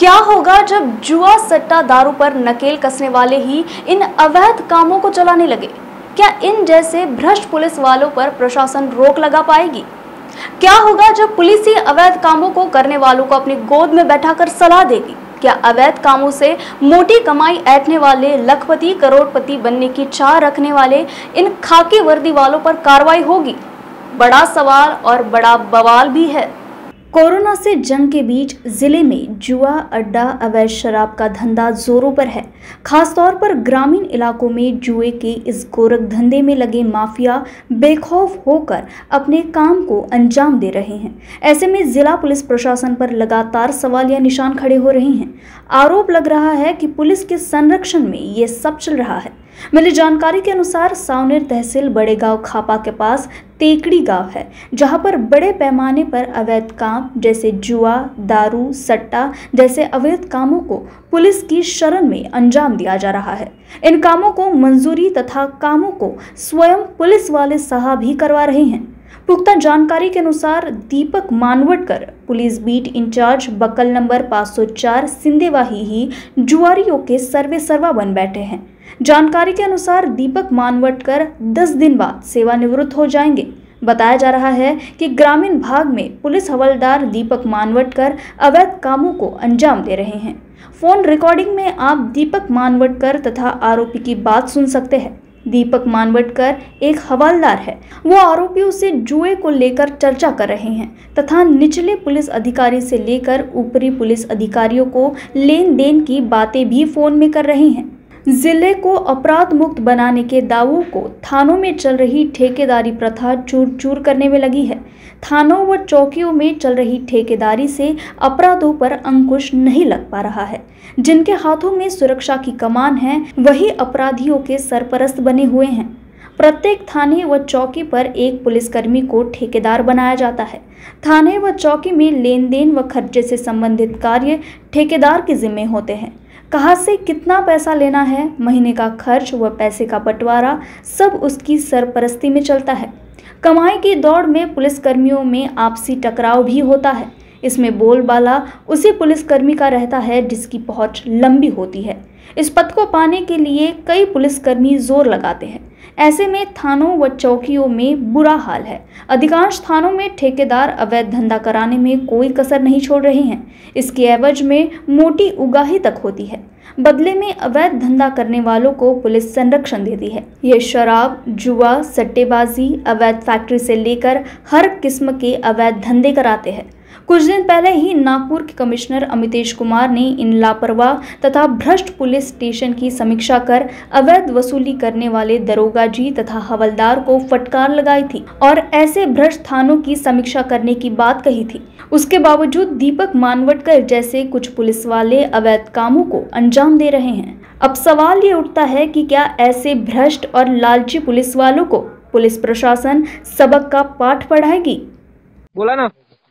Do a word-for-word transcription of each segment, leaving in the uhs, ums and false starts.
क्या होगा जब जुआ सट्टा दारू पर नकेल कसने वाले ही इन अवैध कामों को चलाने लगे? क्या इन जैसे भ्रष्ट पुलिस वालों पर प्रशासन रोक लगा पाएगी? क्या होगा जब पुलिस ही अवैध कामों को करने वालों को अपनी गोद में बैठाकर सलाह देगी? क्या अवैध कामों से मोटी कमाई ऐंठने वाले, लखपति करोड़पति बनने की चाह रखने वाले इन खाकी वर्दी वालों पर कार्रवाई होगी? बड़ा सवाल और बड़ा बवाल भी है। कोरोना से जंग के बीच जिले में जुआ अड्डा, अवैध शराब का धंधा जोरों पर है। खासतौर पर ग्रामीण इलाकों में जुए के इस गोरख धंधे में लगे माफिया बेखौफ होकर अपने काम को अंजाम दे रहे हैं। ऐसे में जिला पुलिस प्रशासन पर लगातार सवाल या निशान खड़े हो रहे हैं। आरोप लग रहा है कि पुलिस के संरक्षण में ये सब चल रहा है। मिली जानकारी के अनुसार सावनेर तहसील बड़े गांव खापा के पास टेकड़ी गांव है, जहां पर बड़े पैमाने पर अवैध काम जैसे जुआ, दारू, सट्टा जैसे अवैध कामों को पुलिस की शरण में अंजाम दिया जा रहा है। इन कामों को मंजूरी तथा कामों को स्वयं पुलिस वाले साहब ही करवा रहे हैं। पुख्ता जानकारी के अनुसार Deepak Manvatkar police beat incharge buckle number पाँच सौ चार सिंदेवाही ही जुआरियों के सर्वे सर्वा बन बैठे हैं। जानकारी के अनुसार दीपक मानवटकर दस दिन बाद सेवानिवृत्त हो जाएंगे। बताया जा रहा है कि ग्रामीण भाग में पुलिस हवलदार दीपक मानवटकर अवैध कामों को अंजाम दे रहे हैं। फोन रिकॉर्डिंग में आप दीपक मानवटकर तथा आरोपी की बात सुन सकते हैं। दीपक मानवटकर एक हवलदार है। वो आरोपियों से जुए को लेकर चर्चा कर रहे हैं तथा निचले पुलिस अधिकारी से लेकर ऊपरी पुलिस अधिकारियों को लेन देन की बातें भी फोन में कर रहे हैं। जिले को अपराध मुक्त बनाने के दावों को थानों में चल रही ठेकेदारी प्रथा चूर चूर करने में लगी है। थानों व चौकियों में चल रही ठेकेदारी से अपराधों पर अंकुश नहीं लग पा रहा है। जिनके हाथों में सुरक्षा की कमान है, वही अपराधियों के सरपरस्त बने हुए हैं। प्रत्येक थाने व चौकी पर एक पुलिसकर्मी को ठेकेदार बनाया जाता है। थाने व चौकी में लेन देन व खर्चे से संबंधित कार्य ठेकेदार के जिम्मे होते हैं। कहाँ से कितना पैसा लेना है, महीने का खर्च व पैसे का बंटवारा सब उसकी सरपरस्ती में चलता है। कमाई की दौड़ में पुलिसकर्मियों में आपसी टकराव भी होता है। इसमें बोलबाला उसी पुलिसकर्मी का रहता है जिसकी पहुंच लंबी होती है। इस पद को पाने के लिए कई पुलिसकर्मी जोर लगाते हैं। ऐसे में थानों व चौकियों में बुरा हाल है। अधिकांश थानों में ठेकेदार अवैध धंधा कराने में कोई कसर नहीं छोड़ रहे हैं। इसके एवज में मोटी उगाही तक होती है। बदले में अवैध धंधा करने वालों को पुलिस संरक्षण देती है। ये शराब, जुआ, सट्टेबाजी, अवैध फैक्ट्री से लेकर हर किस्म के अवैध धंधे कराते हैं। कुछ दिन पहले ही नागपुर के कमिश्नर अमितेश कुमार ने इन लापरवाह तथा भ्रष्ट पुलिस स्टेशन की समीक्षा कर अवैध वसूली करने वाले दरोगा जी तथा हवलदार को फटकार लगाई थी और ऐसे भ्रष्ट थानों की समीक्षा करने की बात कही थी। उसके बावजूद दीपक मानवटकर जैसे कुछ पुलिस वाले अवैध कामों को अंजाम दे रहे हैं। अब सवाल ये उठता है कि क्या ऐसे भ्रष्ट और लालची पुलिस वालों को पुलिस प्रशासन सबक का पाठ पढ़ाएगी? बोला ना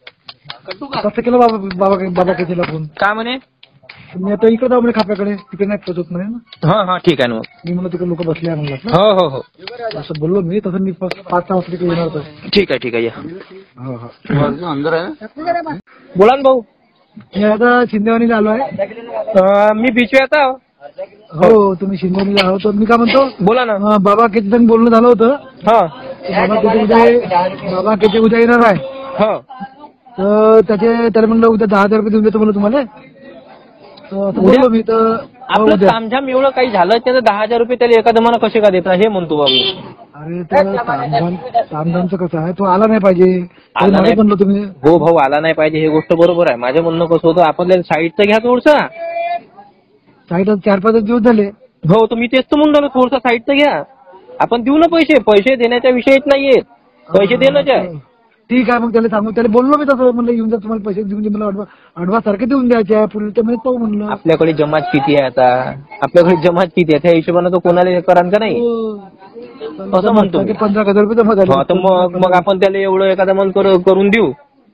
कसं केलं बाबा बाबा बाबा केला फोन काय म्हणे? मी आता इकडे जाऊ म्हणजे खाप्याकडे, तिकडे नाही पोहोचत म्हणे ना. हा हा ठीक आहे ना. मी म्हणलं तिकडे लोक बसले आहे म्हणलं. हो हो हो असं बोललो मी. तसं मी पाच सहा वाजता तिकडे येणार होतो. ठीक आहे ठीक आहे या. हो हो अंदर आहे. बोला ना भाऊ. मी आता शिंदेवानीला आलो आहे. मी बिचव्याचा. हो तुम्ही शिंदेवानीला आलो तर मी काय म्हणतो, बोला ना. बाबा किती जण बोलणं झालं होतं. हा बाबा किती उद्या बाबा किती उद्या येणार आहे. हो तर त्याचे त्याला म्हणलं उद्या दहा हजार रुपये देऊन देतो म्हणलं तुम्हाला. बोललो मी तर आपलं तामझाम एवढं काही झालं त्याचं दहा हजार रुपये त्याला एका दमानं कसे का देता हे म्हणतो बाबू. अरे तर तामझाम तामझामचं कसं आहे, तो आला नाही पाहिजे म्हणलं तुम्ही. हो भाऊ आला नाही पाहिजे हे गोष्ट बरोबर आहे. माझं म्हणणं कसं होतं, आपल्याला साईडचं घ्या थोडसा. साईड चार पाच दिवस झाले. हो तर मी तेच तर म्हणतो, थोडसा साईडचं घ्या. आपण देऊ ना पैसे. पैसे देण्याच्या विषयच नाहीयेत, पैसे देणंच आहे. ठीक आहे मग त्याला सांगू. त्याला बोललो मी तसं म्हणलं येऊन जा तुम्हाला पैसे देऊन दे मला अडवा अडवा सारखे देऊन द्यायचे आहे. पुढे ते म्हणजे पाहू म्हणलं. आपल्याकडे जमात किती आहे आता, आपल्याकडे जमात किती आहे त्या हिशोबानं तो कोणाला करान का नाही असं म्हणतो. पंधरा हजार रुपये जमा झाले. तर मग मग आपण त्याला एवढं एखादा मन करून देऊ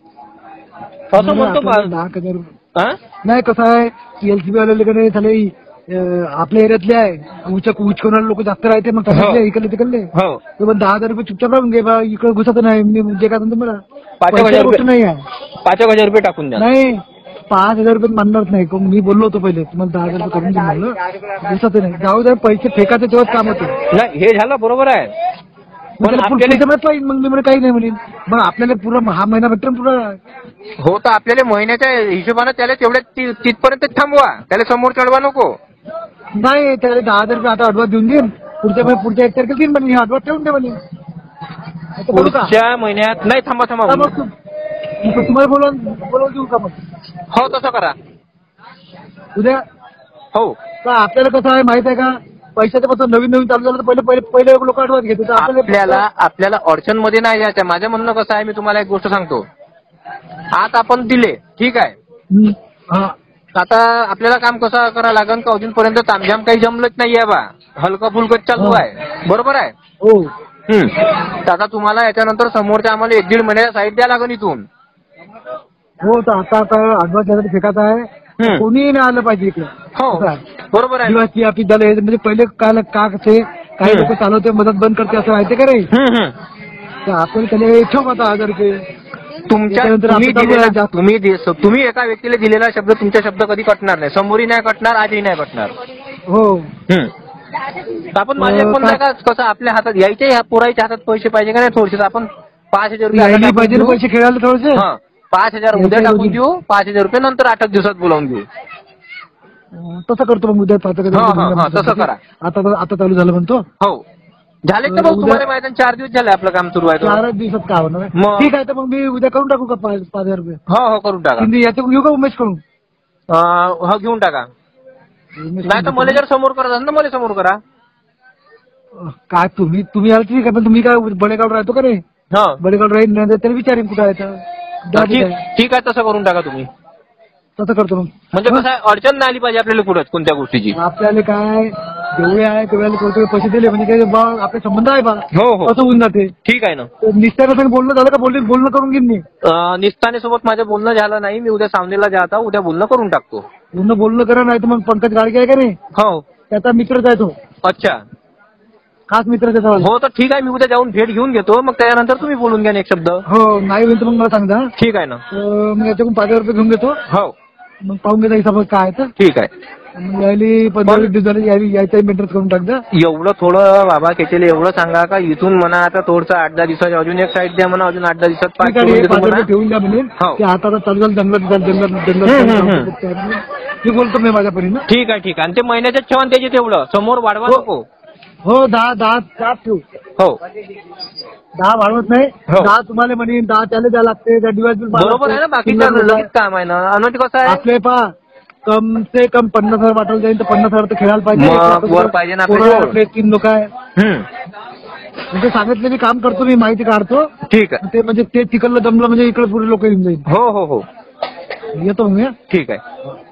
असं म्हणतो. दहा हजार नाही कसं आहे, एलसीबी वाले झाले आपल्या एरियातले आहे. उच उचकवणारे लोक जास्त राहते मग इकडले तिकडले. हो दहा हजार रुपये चुपचाप राहून घे बा. इकडे घुसत नाही म्हणजे काय म्हणतो मला. पाच हजार रुपये नाही आहे. पाच हजार रुपये टाकून द्या. नाही पाच हजार रुपये मानणार नाही. मी बोललो होतो पहिले तुम्हाला दहा हजार रुपये करून देऊ म्हणलं, दिसत नाही. जाऊ दे, पैसे फेकायचे तेव्हाच काम होते. नाही हे झालं बरोबर आहे, पण आपल्याला पाहिजे. मग मी म्हणे काही नाही म्हणेन. मग आपल्याला पुरा हा महिना भेटतो ना पुरा. हो, तर आपल्याला महिन्याच्या हिशोबानं त्याला तेवढ्या तिथपर्यंत थांबवा, त्याला समोर चढवा नको. नाही, त्याला दहा हजार रुपये आता अडवान्स देऊन देईन. पुढच्या पुढच्या एक तारखेला देईन म्हणे, अडवान्स ठेवून दे म्हणे. पुढच्या महिन्यात नाही. थांबा थांबा, तुम्हाला बोलवून बोलवून देऊ का मग? हो तसं करा उद्या. हो, तर आपल्याला कसं आहे माहित आहे का, पैशाचं पासून नवीन नवीन चालू झालं तर पहिले पहिले पहिले लोक अडवान्स घेतो. आपल्याला आपल्याला अडचण मध्ये नाही जायचं. माझं म्हणणं कसं आहे, मी तुम्हाला एक गोष्ट सांगतो. आज आपण दिले, ठीक आहे. आता आपल्याला काम कसं करावं लागेल का, अजूनपर्यंत तामझाम काही जमलंच नाहीये बा, हलकं फुलकं चालू आहे. बरोबर आहे. हो. हम्म. आता तुम्हाला याच्यानंतर समोरच्या आम्हाला एक दीड महिन्याचा साईड द्या लागेल इथून. हो, तर आता आता अडवान्स यासाठी फेकायचा आहे. कोणीही नाही आलं पाहिजे इकडे. हो बरोबर आहे. दिवाळी आपली झालं म्हणजे पहिले काय का कसे काही लोक चालवते मदत बंद करते असं माहिती का रे. तर आपण त्याला ठेवू आता हजार रुपये तुमच्या तुम्ही दिलेला तुम्ही तुम्ही एका व्यक्तीला दिलेला शब्द तुमचा शब्द कधी कटणार नाही. समोरही नाही कटणार, आजही नाही कटणार. हो. आपण माझ्या म्हणलं का कसं आपल्या हातात यायचे, ह्या पोराच्या हातात पैसे पाहिजे का नाही थोडेसे. आपण पाच हजार रुपये पाहिजे, पैसे खेळायला थोडेसे. पाच हजार उद्या टाकून देऊ, पाच हजार रुपये नंतर आठ दिवसात बोलावून देऊ. तसं करतो मग उद्या. तसं करा. आता आता चालू झालं म्हणतो. हो झाले तर मग तुम्हाला माहिती आहे, चार दिवस झाले आपलं काम सुरू आहे. चार दिवसात का होणार. ठीक आहे, तर मग मी उद्या करून टाकू का पाच पाच हजार रुपये. हो हो करून टाका. याच्याकडून घेऊ का उमेश कडून. हो घेऊन टाका. नाही तर मला जर समोर करत असेल ना मला समोर करा. काय तुम्ही तुम्ही आल ठीक आहे, पण तुम्ही काय बडेगाव राहतो का रे. बडेगाव राहील नाही त्याला विचारेन कुठं आहे. ठीक आहे, तसं करून टाका तुम्ही. तसं करतो मग. म्हणजे कसं अडचण नाही आली पाहिजे आपल्याला कुठं कोणत्या गोष्टीची. आपल्याला काय जेवढे आहे तेवढ्याला पैसे दिले म्हणजे आपले संबंध आहे बा. हो हो असं होऊन जाते. ठीक आहे ना. निस्ताने बोलणं झालं का, बोलले बोलणं करून घेईन मी. निस्ताने सोबत माझं बोलणं झालं नाही. मी उद्या सामनेला जाता उद्या बोलणं करून टाकतो. बोलणं बोलणं करा, नाही तर मग पंकज गाडगे आहे का नाही. हो त्याचा मित्रच आहे तो. अच्छा, खास मित्र त्याचा. हो तर ठीक आहे, मी उद्या जाऊन भेट घेऊन घेतो. मग त्याच्यानंतर तुम्ही बोलून घ्या एक शब्द. हो, नाही होईल तर मग मला सांगा. ठीक आहे ना. मग याच्याकडून पाच हजार रुपये घेऊन घेतो. हो मग पाहून घेता हिसाब काय तर. ठीक आहे. यायली पंधरा दिवस झाले यायचा मेंटेनन्स करून टाकता. एवढं थोडं बाबा केचेले एवढं सांगा का इथून म्हणा आता थोडंसं आठ दहा दिवसाच्या अजून एक साईड द्या म्हणा, अजून आठ दहा दिवसात पाच ठेवून द्या म्हणजे. आता चालू झालं जंगलात जंगलात जंगलात मी बोलतो मी माझ्या परीनं. ठीक आहे ठीक आहे. आणि ते महिन्याच्याच ठेवा त्याचे तेवढं समोर वाढवा नको. हो दहा दहा दहा ठेवू. हो दहा वाढवत नाही. दहा तुम्हाला म्हणे दहा त्याला द्या लागते. त्या दिवस बरोबर आहे ना. बाकीच्या लगेच काम आहे ना. अनोट कसं आहे आपले पहा कम से कम पन्नास हजार वाटलं जाईल तर पन्नास हजार तर खेळायला पाहिजे. वर पाहिजे ना आपले तीन लोक आहे. म्हणजे सांगितलं मी काम करतो, मी माहिती काढतो. ठीक आहे. ते म्हणजे ते तिकडलं जमलं म्हणजे इकडे पुढे लोक येऊन जाईल. हो हो हो येतो मग. ठीक आहे.